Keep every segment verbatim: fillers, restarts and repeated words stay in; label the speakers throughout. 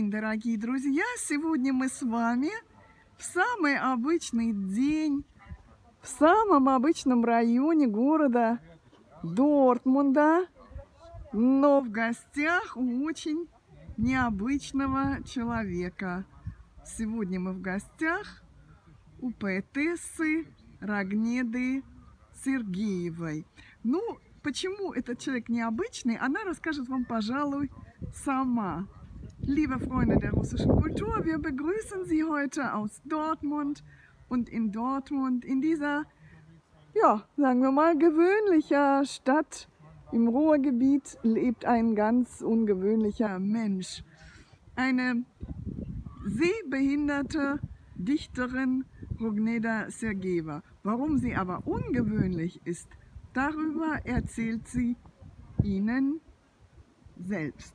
Speaker 1: день, дорогие друзья! Сегодня мы с вами в самый обычный день, в самом обычном районе города Дортмунда, но в гостях у очень необычного человека. Сегодня мы в гостях у поэтессы Рогнеды Сергеевой. Ну, почему этот человек необычный, она расскажет вам, пожалуй, сама. Liebe Freunde der russischen Kultur, wir begrüßen Sie heute aus Dortmund. Und in Dortmund, in dieser, ja, sagen wir mal, gewöhnlicher Stadt im Ruhrgebiet, lebt ein ganz ungewöhnlicher Mensch. Eine sehbehinderte Dichterin, Rogneda Sergeeva. Warum sie aber ungewöhnlich ist, darüber erzählt sie Ihnen selbst.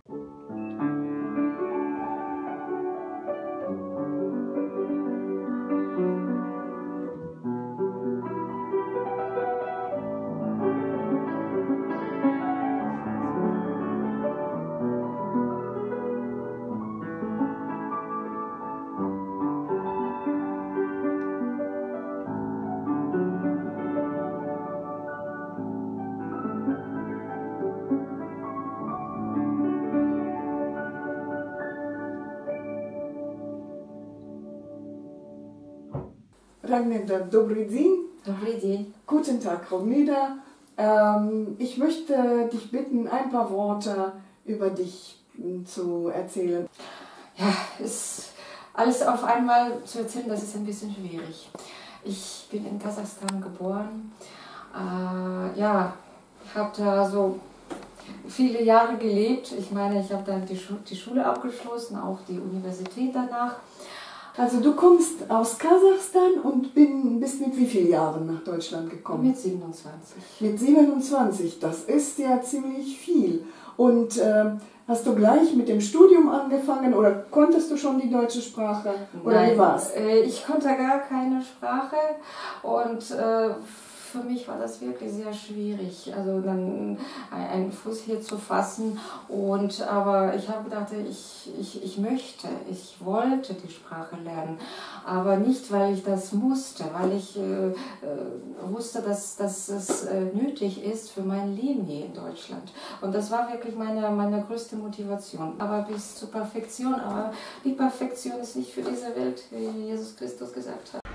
Speaker 1: Rogneda, добрый день.
Speaker 2: Добрый день.
Speaker 1: Guten Tag, Rogneda. Ähm, ich möchte dich bitten, ein paar Worte über dich zu erzählen.
Speaker 2: Ja, ist alles auf einmal zu erzählen, das ist ein bisschen schwierig. Ich bin in Kasachstan geboren. Äh, ja, habe da so viele Jahre gelebt. Ich meine, ich habe dann die, Schu die Schule abgeschlossen, auch die Universität danach.
Speaker 1: Also du kommst aus Kasachstan und bin, bist mit wie vielen Jahren nach Deutschland gekommen?
Speaker 2: Mit siebenundzwanzig.
Speaker 1: Mit siebenundzwanzig, das ist ja ziemlich viel. Und äh, hast du gleich mit dem Studium angefangen oder konntest du schon die deutsche Sprache? Oder
Speaker 2: Nein,
Speaker 1: wie war's?
Speaker 2: Äh, ich konnte gar keine Sprache und äh, für mich war das wirklich sehr schwierig, also dann einen Fuß hier zu fassen. Und, aber ich habe gedacht, ich, ich, ich möchte, ich wollte die Sprache lernen, aber nicht, weil ich das musste, weil ich äh, wusste, dass, dass es äh, nötig ist für mein Leben hier in Deutschland. Und das war wirklich meine, meine größte Motivation. Aber bis zur Perfektion, aber die Perfektion ist nicht für diese Welt, wie Jesus Christus gesagt hat.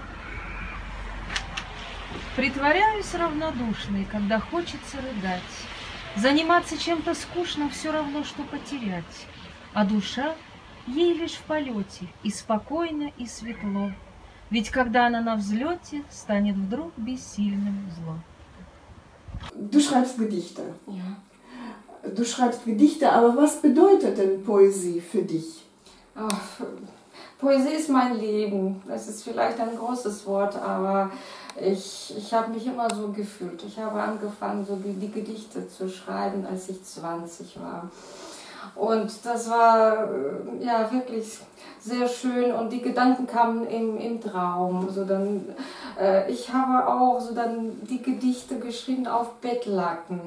Speaker 3: Притворяюсь равнодушной, когда хочется рыдать. Заниматься чем-то скучным все равно, что потерять. А душа ей лишь в полете, и спокойно, и светло. Ведь когда она на взлете, станет вдруг бессильным зло.
Speaker 1: Du schreibst Gedichte.
Speaker 2: Ja.
Speaker 1: Du schreibst Gedichte, aber was bedeutet denn Poesie für dich?
Speaker 2: Ach, Poesie ist mein Leben. Das ist vielleicht ein großes Wort, aber ich, ich habe mich immer so gefühlt. Ich habe angefangen, so die Gedichte zu schreiben, als ich zwanzig war. Und das war ja wirklich sehr schön und die Gedanken kamen im, im Traum. So dann, äh, ich habe auch so dann die Gedichte geschrieben auf Bettlaken.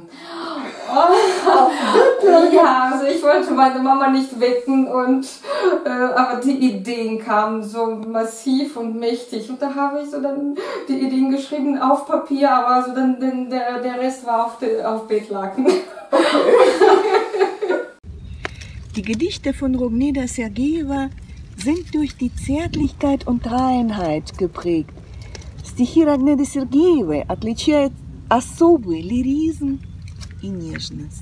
Speaker 2: Oh, ja, also ich wollte meine Mama nicht wecken, und, äh, aber die Ideen kamen so massiv und mächtig. Und da habe ich so dann die Ideen geschrieben auf Papier, aber so dann, dann der, der Rest war auf, de, auf Bettlaken.
Speaker 1: Die Gedichte von Rogneda Sergeeva sind durch die Zärtlichkeit und Reinheit geprägt. Стихи Рогнеды Сергеевой отличают особый лиризм и нежность.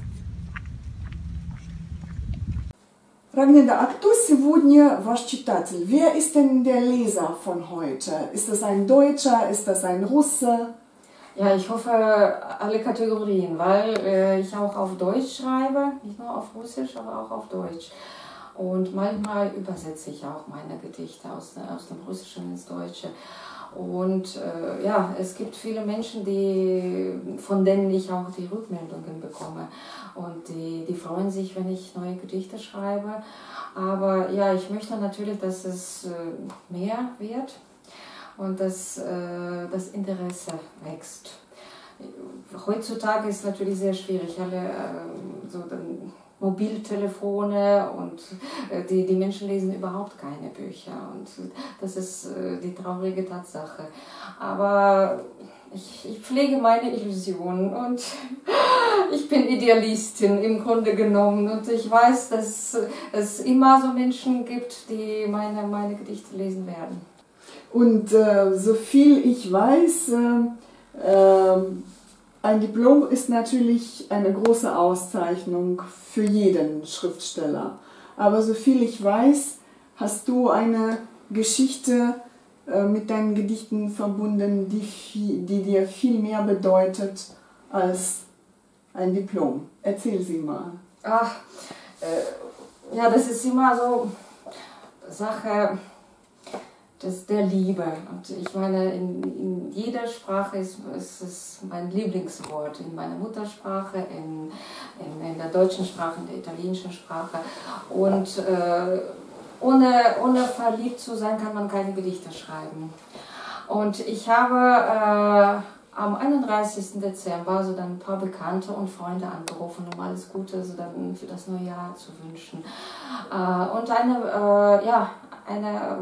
Speaker 1: Rogneda, а кто сегодня ваш читатель? Wer ist denn der Leser von heute? Ist das ein Deutscher? Ist das ein Russe?
Speaker 2: Ja, ich hoffe alle Kategorien, weil äh, ich auch auf Deutsch schreibe, nicht nur auf Russisch, aber auch auf Deutsch. Und manchmal übersetze ich auch meine Gedichte aus, aus dem Russischen ins Deutsche. Und äh, ja, es gibt viele Menschen, die, von denen ich auch die Rückmeldungen bekomme. Und die, die freuen sich, wenn ich neue Gedichte schreibe. Aber ja, ich möchte natürlich, dass es äh, mehr wird. Und dass äh, das Interesse wächst. Heutzutage ist es natürlich sehr schwierig. Alle, äh, so, dann, Mobiltelefone und äh, die, die Menschen lesen überhaupt keine Bücher und das ist äh, die traurige Tatsache. Aber ich, ich pflege meine Illusionen und ich bin Idealistin im Grunde genommen und ich weiß, dass es immer so Menschen gibt, die meine, meine Gedichte lesen werden.
Speaker 1: Und äh, so viel ich weiß, äh, äh, ein Diplom ist natürlich eine große Auszeichnung für jeden Schriftsteller. Aber so viel ich weiß, hast du eine Geschichte äh, mit deinen Gedichten verbunden, die, viel, die dir viel mehr bedeutet als ein Diplom. Erzähl sie mal.
Speaker 2: Ach, äh, ja, das ist immer so Sache des, der Liebe. Und ich meine, in, in jeder Sprache ist, ist es mein Lieblingswort. In meiner Muttersprache, in, in, in der deutschen Sprache, in der italienischen Sprache. Und äh, ohne, ohne verliebt zu sein, kann man keine Gedichte schreiben. Und ich habe... Äh, Am einunddreißigsten Dezember so dann ein paar Bekannte und Freunde angerufen, um alles Gute so dann für das neue Jahr zu wünschen. Äh, und eine, äh, ja, eine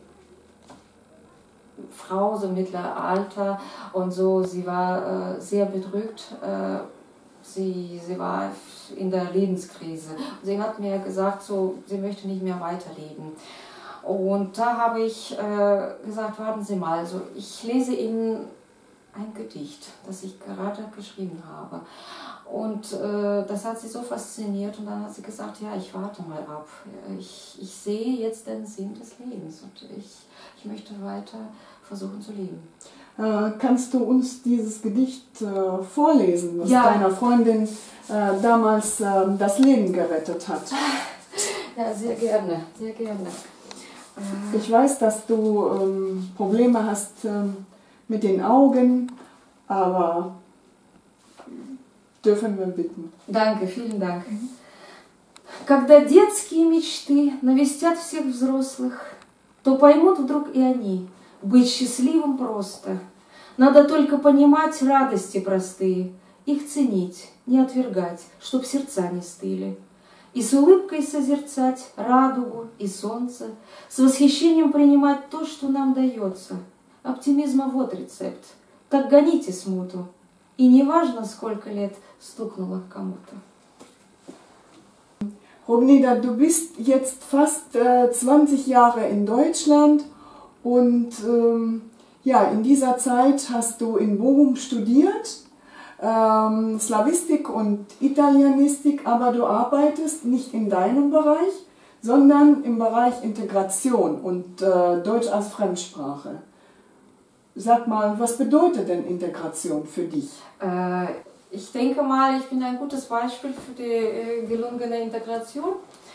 Speaker 2: Frau, so mittleres Alter und so, sie war äh, sehr bedrückt. Äh, sie, sie war in der Lebenskrise. Sie hat mir gesagt, so, sie möchte nicht mehr weiterleben. Und da habe ich äh, gesagt, warten Sie mal, so, ich lese Ihnen ein Gedicht, das ich gerade geschrieben habe. Und äh, das hat sie so fasziniert und dann hat sie gesagt, ja, ich warte mal ab. Ich, ich sehe jetzt den Sinn des Lebens und ich, ich möchte weiter versuchen zu leben.
Speaker 1: Äh, kannst du uns dieses Gedicht äh, vorlesen, was
Speaker 2: ja.
Speaker 1: deiner Freundin äh, damals äh, das Leben gerettet hat?
Speaker 2: Ja, sehr gerne, sehr gerne.
Speaker 1: Äh, ich weiß, dass du ähm, Probleme hast, ähm, mit den Augen, aber dürfen wir bitten.
Speaker 2: Danke, vielen Dank. Когда детские мечты навестят всех взрослых, то поймут вдруг и они, быть счастливым просто. Надо только понимать радости простые, их ценить, не отвергать, чтоб сердца не стыли. И с улыбкой созерцать радугу и солнце, с восхищением принимать то, что нам дается. Оптимизма вот рецепт. Так гоните смуту. И не важно, сколько лет стукнуло кому-то.
Speaker 1: Rogneda, du bist jetzt fast äh, zwanzig Jahre in Deutschland und ähm, ja, in dieser Zeit hast du in Bochum studiert, ähm, Slawistik und Italienistik, aber du arbeitest nicht in deinem Bereich, sondern im Bereich Integration und äh, Deutsch als Fremdsprache. Sag mal, was bedeutet denn Integration für dich?
Speaker 2: Äh, ich denke mal, ich bin ein gutes Beispiel für die äh, gelungene Integration.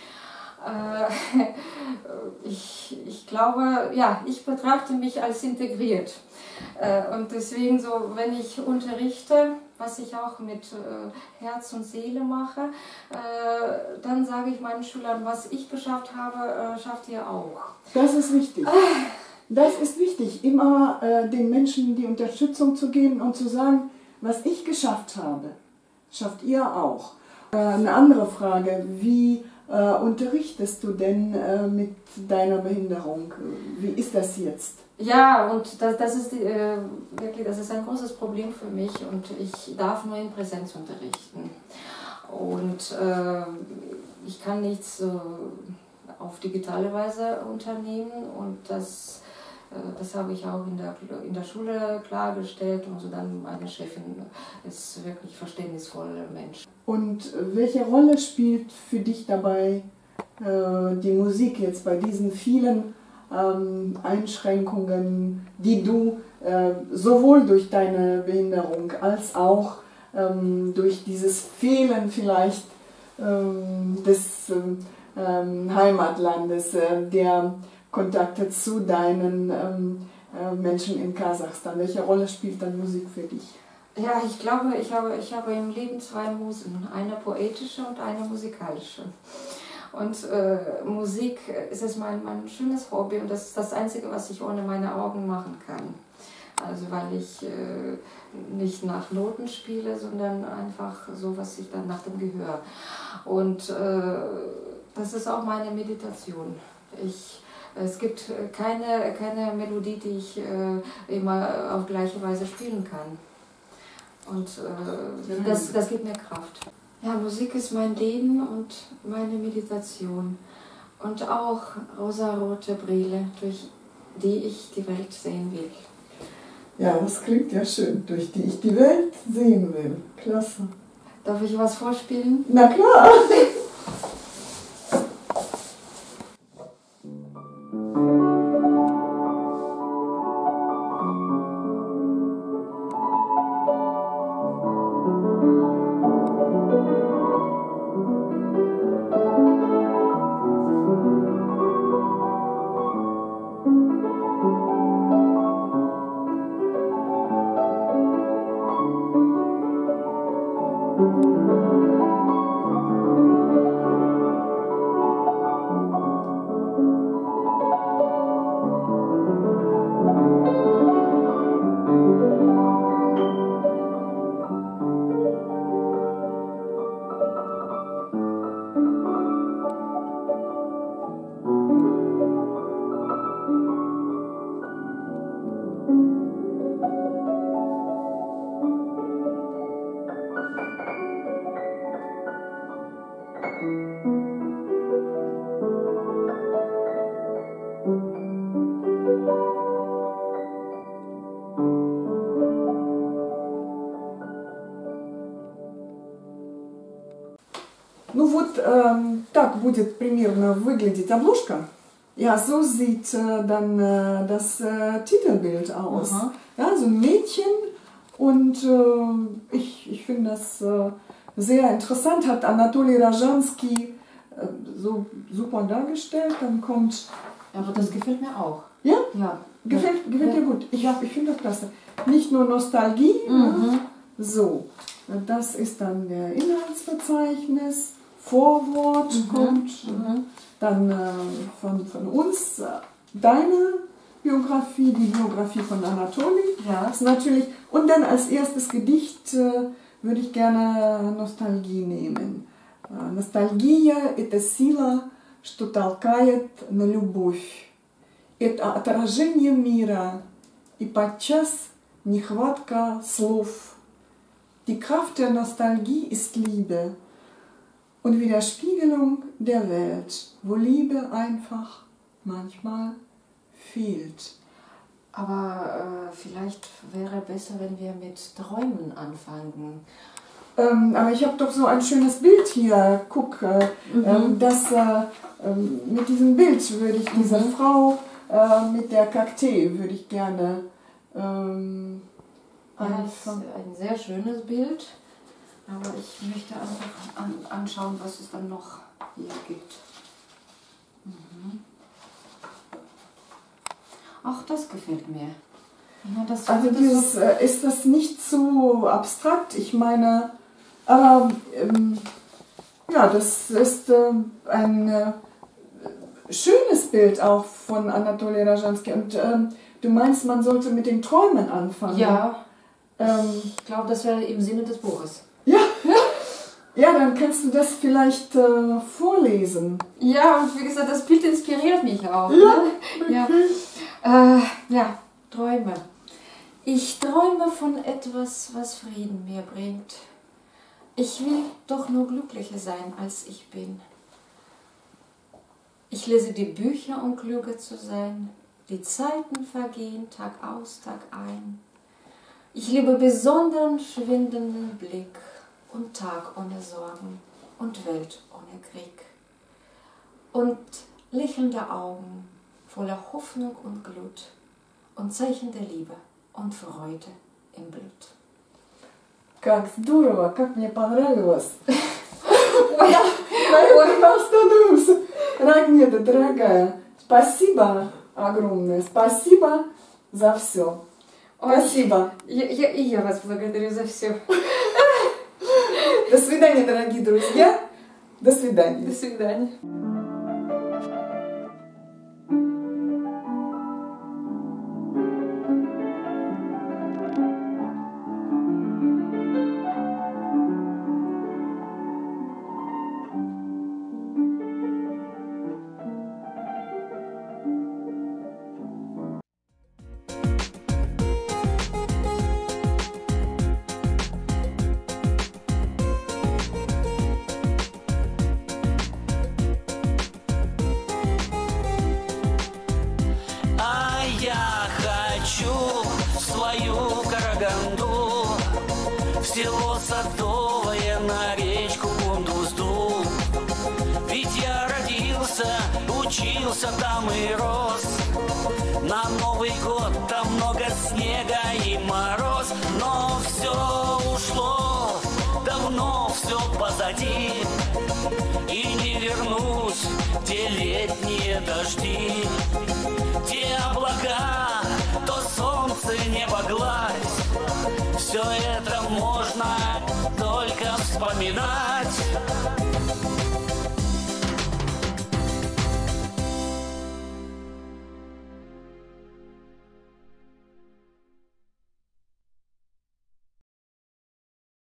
Speaker 2: Äh, ich, ich glaube, ja, ich betrachte mich als integriert. Äh, und deswegen so, wenn ich unterrichte, was ich auch mit äh, Herz und Seele mache, äh, dann sage ich meinen Schülern, was ich geschafft habe, äh, schafft ihr auch.
Speaker 1: Das ist wichtig. Das ist wichtig, immer äh, den Menschen die Unterstützung zu geben und zu sagen, was ich geschafft habe, schafft ihr auch. Äh, eine andere Frage, wie äh, unterrichtest du denn äh, mit deiner Behinderung? Wie ist das jetzt?
Speaker 2: Ja, und das, das, ist, äh, wirklich, das ist ein großes Problem für mich und ich darf nur in Präsenz unterrichten. Und äh, ich kann nichts äh, auf digitale Weise unternehmen und das Das habe ich auch in der, in der Schule klargestellt und so dann meine Chefin ist wirklich verständnisvoller Mensch.
Speaker 1: Und welche Rolle spielt für dich dabei äh, die Musik jetzt bei diesen vielen ähm, Einschränkungen, die du äh, sowohl durch deine Behinderung als auch ähm, durch dieses Fehlen vielleicht ähm, des ähm, Heimatlandes, äh, der Kontakte zu deinen ähm, äh, Menschen in Kasachstan. Welche Rolle spielt dann Musik für dich?
Speaker 2: Ja, ich glaube, ich habe, ich habe im Leben zwei Musen, eine poetische und eine musikalische. Und äh, Musik ist es mein, mein schönes Hobby und das ist das Einzige, was ich ohne meine Augen machen kann. Also weil ich äh, nicht nach Noten spiele, sondern einfach so, was ich dann nach dem Gehör. Und äh, das ist auch meine Meditation. Ich, es gibt keine, keine Melodie, die ich äh, immer auf gleiche Weise spielen kann. Und äh, das, das gibt mir Kraft. Ja, Musik ist mein Leben und meine Meditation. Und auch rosarote Brille, durch die ich die Welt sehen will.
Speaker 1: Ja, das klingt ja schön, durch die ich die Welt sehen will. Klasse.
Speaker 2: Darf ich was vorspielen?
Speaker 1: Na klar. Ну вот ähm, так будет примерно выглядеть обложка. Ja, so sieht äh, dann äh, das äh, Titelbild aus.
Speaker 2: Aha.
Speaker 1: Ja, so ein Mädchen und äh, ich, ich finde das äh, sehr interessant, hat Anatoli Rajansky äh, so super dargestellt. Dann kommt...
Speaker 2: Aber das gefällt mir auch.
Speaker 1: Ja?
Speaker 2: Ja.
Speaker 1: Gefällt, gefällt
Speaker 2: Ja.
Speaker 1: dir gut? Ich, ich finde das klasse. Nicht nur Nostalgie.
Speaker 2: Mhm.
Speaker 1: Ja. So, das ist dann der Inhaltsverzeichnis. Vorwort
Speaker 2: Mhm.
Speaker 1: kommt,
Speaker 2: Mhm.
Speaker 1: dann äh, von, von uns äh, deine Biografie, die Biografie von Anatoli.
Speaker 2: Ja.
Speaker 1: Das natürlich, und dann als erstes Gedicht äh, würde ich gerne Nostalgie nehmen. Äh, Ностальгия – это сила, что толкает на любовь. Это отражение мира и подчас нехватка слов. Die Kraft der Nostalgie ist Liebe und Widerspiegelung der Welt, wo Liebe einfach manchmal fehlt.
Speaker 2: Aber äh, vielleicht wäre besser, wenn wir mit Träumen anfangen.
Speaker 1: Ähm, aber ich habe doch so ein schönes Bild hier. Guck, äh,
Speaker 2: Mhm.
Speaker 1: ähm, das, äh, ähm, mit diesem Bild würde ich diese
Speaker 2: Mhm.
Speaker 1: Frau äh, mit der Kakteen würde ich gerne ähm,
Speaker 2: Ja, das
Speaker 1: einfach.
Speaker 2: ist ein sehr schönes Bild. Aber ich möchte einfach an, anschauen, was es dann noch hier gibt. Mhm. Ach, das gefällt mir. Ja, das
Speaker 1: Also
Speaker 2: das
Speaker 1: dieses, äh, ist das nicht so abstrakt? Ich meine, aber ähm, ja, das ist äh, ein äh, schönes Bild auch von Anatoli Rajansky. Und ähm, du meinst, man sollte mit den Träumen anfangen?
Speaker 2: Ja,
Speaker 1: Ähm,
Speaker 2: ich glaube, das wäre im Sinne des Buches.
Speaker 1: ja. Ja, dann kannst du das vielleicht äh, vorlesen.
Speaker 2: Ja, und wie gesagt, das Bild inspiriert mich auch.
Speaker 1: Ja,
Speaker 2: Ne? Ja. Äh, ja, Träume. Ich träume von etwas, was Frieden mir bringt. Ich will doch nur glücklicher sein, als ich bin. Ich lese die Bücher, um klüger zu sein. Die Zeiten vergehen Tag aus, Tag ein. Ich liebe besonderen, schwindenden Blick und Tag ohne Sorgen und Welt ohne Krieg. Und lächelnde Augen voller Hoffnung und Glut und Zeichen der Liebe und Freude im Blut.
Speaker 1: Как здорово, как мне понравилось. Я на этом остановимся. Рагнеда, дорогая, спасибо огромное. Спасибо за все. Спасибо.
Speaker 2: Я, я, и я вас благодарю за все.
Speaker 1: До свидания, дорогие друзья. До свидания.
Speaker 2: До свидания.
Speaker 4: хочу в свою Караганду, в село Садовое, на речку Кундузду. Ведь я родился, учился там и рос. На Новый год там много снега и мороз. Но все ушло, давно все позади, и не вернусь, те летние дожди, те облака, то солнце, небо, гладь. Все это можно только вспоминать.